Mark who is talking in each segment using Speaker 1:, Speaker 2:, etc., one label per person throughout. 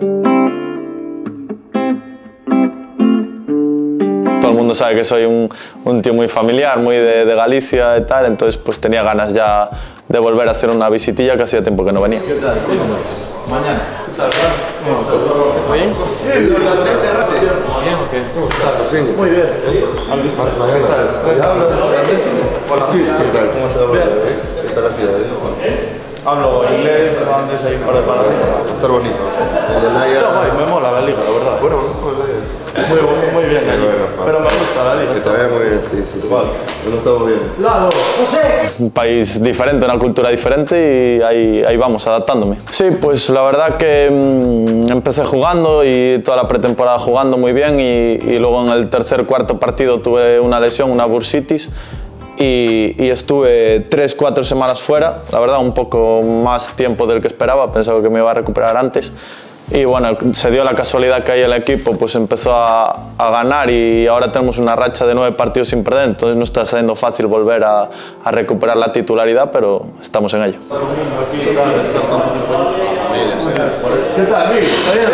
Speaker 1: Todo el mundo sabe que soy un tío muy familiar, muy de Galicia y tal, entonces pues tenía ganas ya de volver a hacer una visitilla que hacía tiempo que no venía.
Speaker 2: ¿Qué tal? Mañana. ¿Qué tal? ¿Cómo estás? ¿Bien? ¿Bien o qué? ¿Cómo estás? Muy bien. ¿Qué tal? ¿Hablas holandés? Hola. ¿Qué tal? ¿Cómo estás? ¿Qué tal la ciudad?
Speaker 1: Hablo inglés, holandés, hay un par de palabras.
Speaker 2: Está bonito.
Speaker 1: Está guay, me mola la liga, la verdad.
Speaker 2: Bueno,
Speaker 1: Muy bien allí, pero me gusta la liga.
Speaker 2: Está muy bien, sí. Vale, no estamos bien.
Speaker 1: Un país diferente, una cultura diferente y ahí vamos, adaptándome. Sí, pues la verdad que empecé jugando y toda la pretemporada jugando muy bien y luego en el tercer, cuarto partido tuve una lesión, una bursitis y estuve 3-4 semanas fuera, la verdad un poco más tiempo del que esperaba, pensaba que me iba a recuperar antes. Y bueno, se dio la casualidad que ahí el equipo pues empezó a ganar y ahora tenemos una racha de 9 partidos sin perder, entonces no está siendo fácil volver a recuperar la titularidad, pero estamos en ello.
Speaker 3: ¿Qué tal, Miguel? ¿Está bien?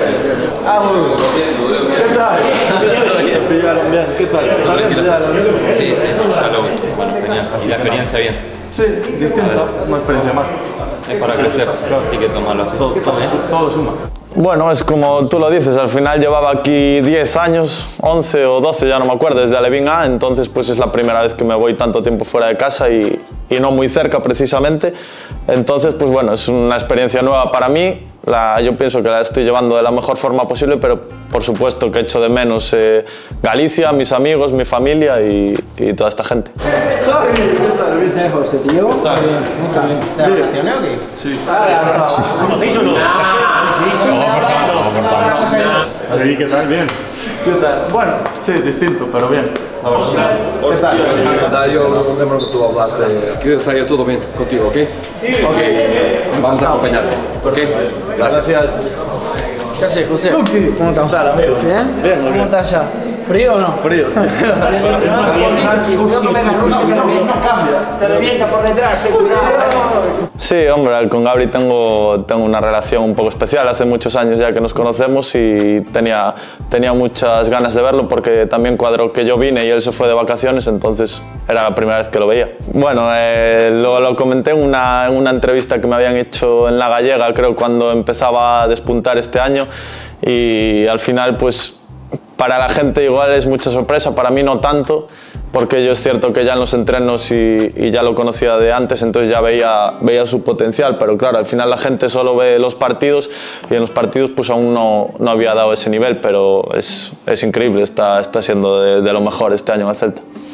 Speaker 3: ¿Qué tal? ¿Pillaron bien? ¿Qué tal?
Speaker 4: Sí, ya lo último. Bueno, genial. Y la experiencia bien.
Speaker 3: Sí, distinta, una experiencia más.
Speaker 4: Es para crecer, así que tomarlo así.
Speaker 3: Todo suma.
Speaker 1: Bueno, es como tú lo dices, al final llevaba aquí 10 años, 11 o 12, ya no me acuerdo, desde Alevín A, entonces pues es la primera vez que me voy tanto tiempo fuera de casa y no muy cerca precisamente. Entonces, pues bueno, es una experiencia nueva para mí. Yo pienso que la estoy llevando de la mejor forma posible, pero por supuesto que echo de menos Galicia, mis amigos, mi familia y toda esta gente.
Speaker 3: Javi, ¿qué tal? ¿Viste, José, tío? ¿Qué tal?
Speaker 5: ¿Te relacioné o qué?
Speaker 3: Sí.
Speaker 5: ¿Conocéis o no?
Speaker 3: ¿Qué tal? Bien. ¿Qué tal? Bueno, sí, distinto, pero bien. ¿Qué tal?
Speaker 6: Yo lembro que tú hablas de que salió todo bien contigo, ¿ok? Ok, vamos a acompañarte, ¿ok? Gracias.
Speaker 5: ¿Qué haces, José?
Speaker 3: ¿Cómo estás, amigo?
Speaker 5: ¿Bien?
Speaker 3: Bien, muy
Speaker 5: ¿Cómo
Speaker 3: bien.
Speaker 5: estás ya? ¿Frío o no?
Speaker 3: Frío.
Speaker 5: Te revienta por detrás, cuidado.
Speaker 1: Sí, hombre, con Gabri tengo una relación un poco especial. Hace muchos años ya que nos conocemos y tenía muchas ganas de verlo porque también cuadró que yo vine y él se fue de vacaciones, entonces era la primera vez que lo veía. Bueno, lo comenté en una entrevista que me habían hecho en La Gallega, creo, cuando empezaba a despuntar este año y al final, pues, para la gente igual es mucha sorpresa, para mí no tanto, porque yo es cierto que ya en los entrenos y ya lo conocía de antes, entonces ya veía su potencial, pero claro, al final la gente solo ve los partidos y en los partidos pues aún no había dado ese nivel, pero es increíble, está siendo de lo mejor este año en el Celta.